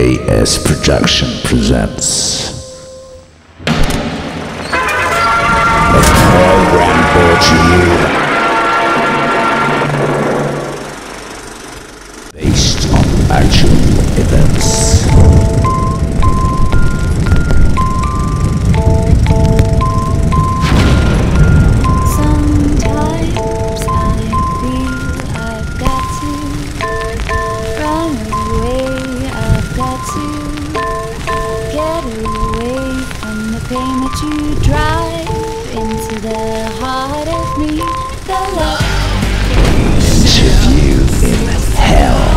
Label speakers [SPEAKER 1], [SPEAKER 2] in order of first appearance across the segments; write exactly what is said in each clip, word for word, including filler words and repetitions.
[SPEAKER 1] A S Production presents a program brought to you based on actual events.
[SPEAKER 2] Pain that you drive into the heart of me, the love.
[SPEAKER 1] Interview in hell.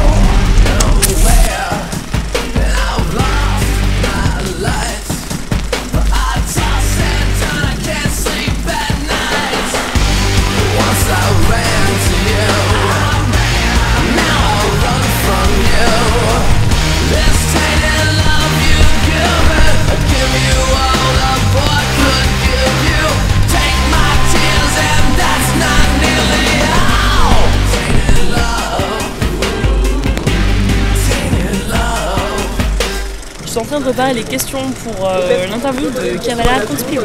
[SPEAKER 3] I've lost my life, but I toss and turn, I can't sleep at night. Once I ran to you, now I run from you. This tainted love you give it, I give you all the boy could give you. Take my tears and that's not nearly all. Tainted love, tainted love.
[SPEAKER 4] Je suis en train de préparer les questions pour euh, l'interview de Cavalera Conspiro.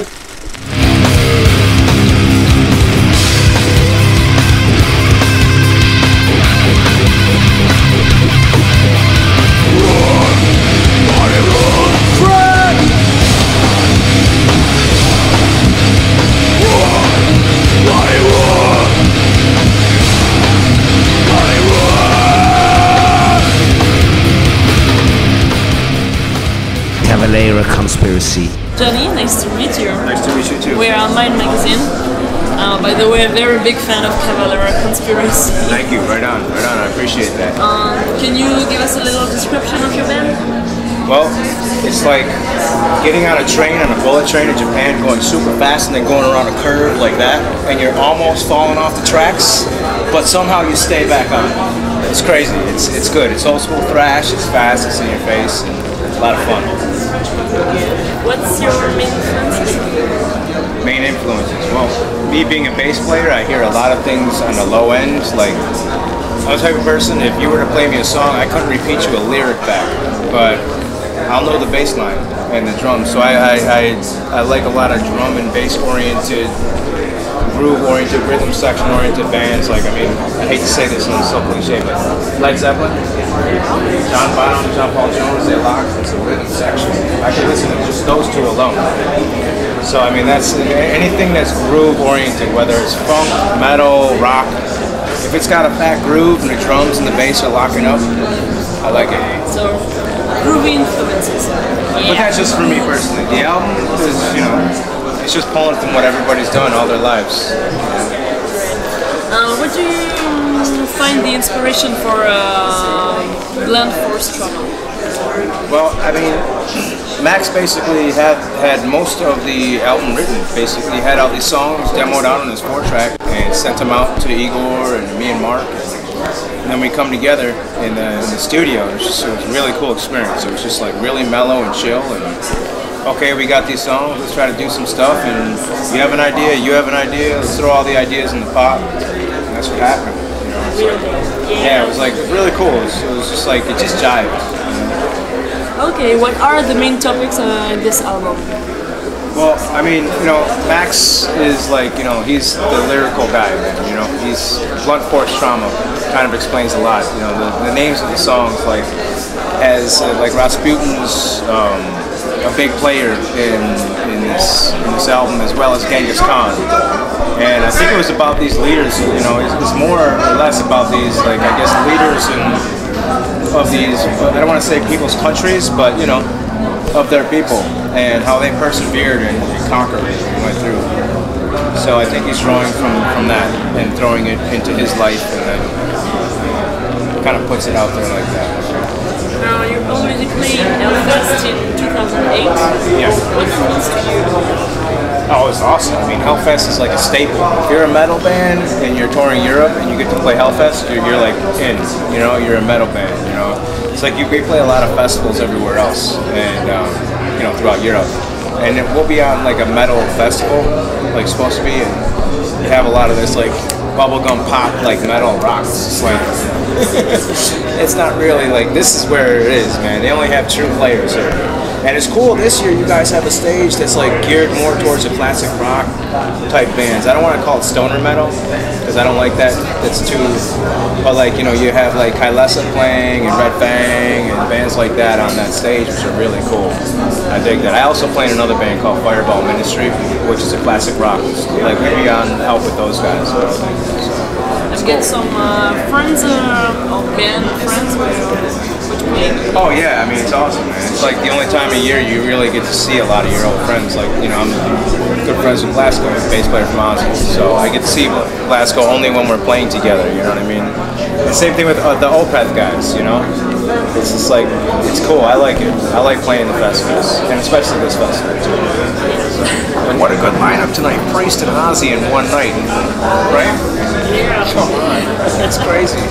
[SPEAKER 1] Cavalera Conspiracy.
[SPEAKER 4] Johnny, nice to meet you.
[SPEAKER 5] Nice to meet you too.
[SPEAKER 4] We're on Mind Magazine. Uh, by the way, a very big fan of Cavalera Conspiracy.
[SPEAKER 5] Thank you. Right on. Right on. I appreciate that.
[SPEAKER 4] Um, can you give us a little description of your band?
[SPEAKER 5] Well, it's like getting on a train, on a bullet train in Japan, going super fast and then going around a curve like that, and you're almost falling off the tracks, but somehow you stay back on. It's crazy. It's it's good. It's old school thrash. It's fast. It's in your face. And a lot of fun.
[SPEAKER 4] What's your main influences?
[SPEAKER 5] Main influences. Well, me being a bass player, I hear a lot of things on the low end. Like, I'm the type of person, if you were to play me a song, I couldn't repeat you a lyric back, but I'll know the bass line and the drums. So I, I, I, I like a lot of drum and bass oriented, groove oriented, rhythm section oriented bands. Like, I mean, I hate to say this and it's so cliche, but Led Zeppelin, John Bonham, John Paul Jones, they lock. It's a rhythm section. I can listen to just those two alone. So I mean, that's anything that's groove oriented, whether it's funk, metal, rock. If it's got a fat groove and the drums and the bass are locking up, I like it.
[SPEAKER 4] So, groovy influences.
[SPEAKER 5] But that's just for me personally. The album is, you know, it's just pulling from what everybody's done all their lives.
[SPEAKER 4] Uh, where do you find the inspiration for uh, Blunt Force Trauma?
[SPEAKER 5] Well, I mean, Max basically had had most of the album written. Basically, had all these songs demoed out on his four track and sent them out to Igor and me and Mark. And then we come together in the, in the studio. It was, just, it was a really cool experience. It was just like really mellow and chill. And okay, we got these songs. Let's try to do some stuff. And you have an idea. You have an idea. Let's throw all the ideas in the pot. And that's what happened. You know, it's like, yeah, it was like really cool. It was, it was just like it just jived.
[SPEAKER 4] Okay, what are the main topics uh, in this album?
[SPEAKER 5] Well, I mean, you know, Max is like, you know, he's the lyrical guy, man. You know, he's Blunt Force Trauma. Kind of explains a lot. You know, the, the names of the songs, like, as uh, like Rasputin's um, a big player in in this in this album, as well as Genghis Khan. And I think it was about these leaders. You know, it's, it's more or less about these, like, I guess, leaders and of these, I don't want to say people's countries, but, you know, of their people and how they persevered and, and conquered and went through. So I think he's drawing from, from that and throwing it into his life and then kind of puts it out there like that.
[SPEAKER 4] Now, you already played Hellfest in two thousand eight.
[SPEAKER 5] Yeah.
[SPEAKER 4] What means to you?
[SPEAKER 5] Oh, it's awesome. I mean, Hellfest is like a staple. If you're a metal band and you're touring Europe and you get to play Hellfest, you're, you're like in, you know, you're a metal band, you know. It's like you, we play a lot of festivals everywhere else and, um, you know, throughout Europe. And it, we'll be on like a metal festival, like supposed to be, and you have a lot of this like bubblegum pop, like metal rock. It's just like It's not really like, this is where it is, man. They only have true players here. And it's cool, this year you guys have a stage that's like geared more towards the classic rock type bands. I don't want to call it stoner metal, because I don't like that. It's too, but like, you know, you have like Kylesa playing and Red Fang and bands like that on that stage, which are really cool. I dig that. I also play in another band called Fireball Ministry, which is a classic rock. Like, we'd be on help with those guys. So,
[SPEAKER 4] I've got some uh, friends, uh, or band friends which which play.
[SPEAKER 5] oh yeah, I mean, it's awesome, man. It's like the only time of year you really get to see a lot of your old friends. Like, you know, I'm good friends with Glasgow, bass player from Ozzy, so I get to see Glasgow only when we're playing together, you know what I mean? The same thing with uh, the Opeth guys, you know? It's just like, it's cool, I like it. I like playing the festivals, and especially this festival too. And what a good lineup tonight, Priest and Ozzy in one night, right?
[SPEAKER 4] Yeah.
[SPEAKER 5] Come on, that's crazy.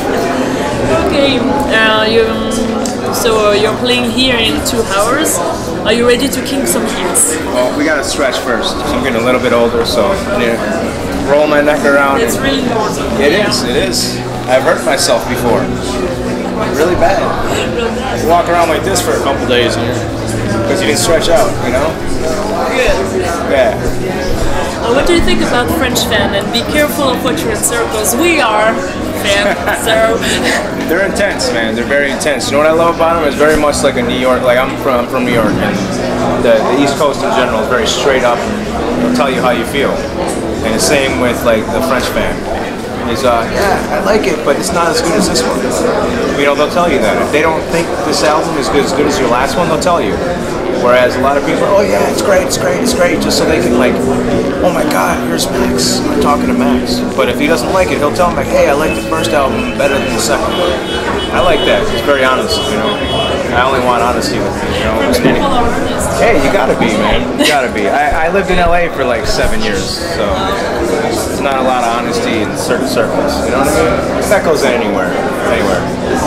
[SPEAKER 4] Okay, uh, you, so uh, you're playing here in two hours. Are you ready to kick some hits?
[SPEAKER 5] Well, we gotta stretch first. I'm getting a little bit older, so I need to roll my neck around.
[SPEAKER 4] It's really important.
[SPEAKER 5] It
[SPEAKER 4] yeah.
[SPEAKER 5] is, it is. I've hurt myself before. Really bad. You walk around like this for a couple days here. Because you didn't stretch out, you know?
[SPEAKER 4] Good.
[SPEAKER 5] Yeah.
[SPEAKER 4] Uh, what do you think about French fan? And be careful of what you insert, because we are fan. So
[SPEAKER 5] They're intense, man. They're very intense. You know what I love about them? It's very much like a New York, like I'm from, I'm from New York, and the, the East Coast in general is very straight up. They'll tell you how you feel. And the same with like the French fan. Is uh, yeah, I like it, but it's not as good as this one. You know, they'll tell you that. If they don't think this album is good, as good as your last one, they'll tell you. Whereas a lot of people are, oh yeah, it's great, it's great, it's great, just so they can like, oh my God, here's Max. I'm talking to Max. But if he doesn't like it, he'll tell him like, hey, I like the first album better than the second one. I like that. It's very honest, you know. I only want honesty with me, you know.
[SPEAKER 4] French people are honest.
[SPEAKER 5] Hey, you gotta be, man. You gotta be. I, I lived in L A for like seven years, so there's not a lot of honesty in certain circles. You know what I mean? That goes anywhere, anywhere.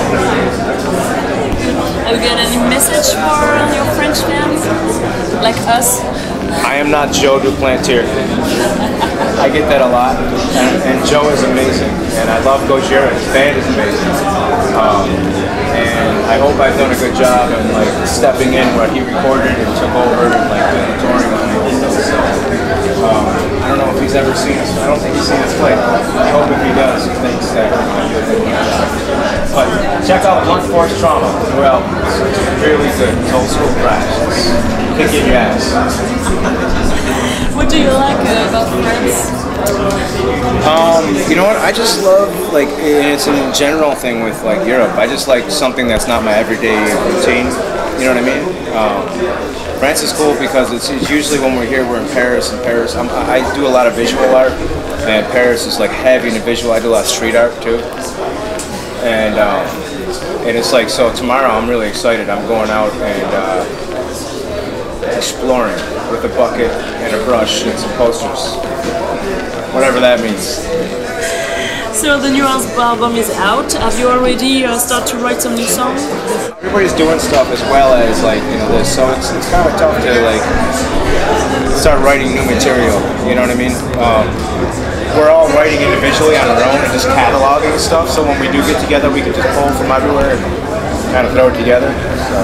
[SPEAKER 4] Have you got any message for your French fans, like us?
[SPEAKER 5] I am not Joe Duplantier. I get that a lot, and, and Joe is amazing, and I love Gojira. His band is amazing, um, and I hope I've done a good job in like stepping in what he recorded and took over and like doing touring on it. So, um, I don't know if he's ever seen us. I don't think he's seen us play. I hope if he does, he thinks that. But check out Blunt Force Trauma. Well, it's really good. It's old school thrash. Kick in your ass.
[SPEAKER 4] What do you like uh, about France?
[SPEAKER 5] Um, you know what? I just love like, and it's a general thing with like Europe. I just like something that's not my everyday routine. You know what I mean? Um, France is cool because it's, it's usually when we're here, we're in Paris. And Paris, I'm, I do a lot of visual art, and Paris is like heavy into visual. I do a lot of street art too, and um, and it's like, so tomorrow I'm really excited. I'm going out and uh, exploring with a bucket and a brush and some posters, whatever that means.
[SPEAKER 4] So the new album is out. Have you already uh, started to write some new songs?
[SPEAKER 5] Everybody's doing stuff as well as like, you know, this, so it's, it's kind of tough to like start writing new material, you know what I mean? Um, we're all writing individually on our own and just cataloging stuff, so when we do get together we can just pull from everywhere and kind of throw it together. So.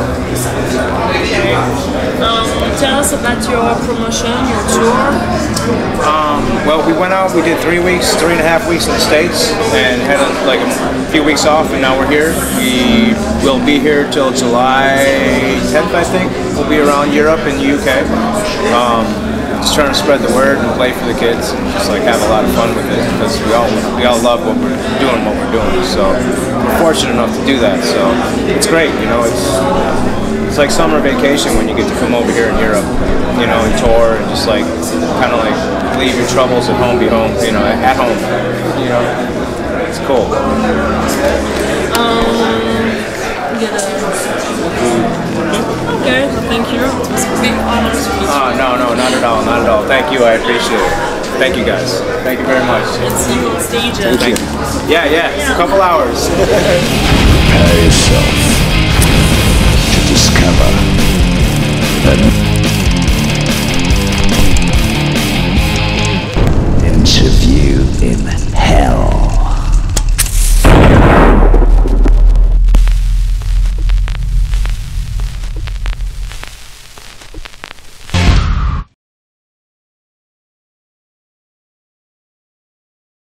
[SPEAKER 4] Um, tell us about your promotion, your tour.
[SPEAKER 5] Um, well, we went out, we did three weeks, three and a half weeks in the States, and had a, like a few weeks off, and now we're here. We will be here till July tenth, I think. We'll be around Europe and U K. Um, just trying to spread the word and play for the kids, and just like have a lot of fun with it, because we all we all love what we're doing, what we're doing. So we're fortunate enough to do that. So it's great, you know. It's It's like summer vacation when you get to come over here in Europe, you know, and tour and just like kind of like leave your troubles at home, be home, you know, at home, you know. It's cool.
[SPEAKER 4] Um, get a... Okay, well, thank you. It was a big honor to meet you.
[SPEAKER 5] Oh, no, no, not at all, not at all. Thank you, I appreciate it. Thank you guys. Thank you very much.
[SPEAKER 4] And see you on stage. uh,
[SPEAKER 5] Thank you. Yeah, yeah, a couple hours.
[SPEAKER 1] Prepare yourself to discover a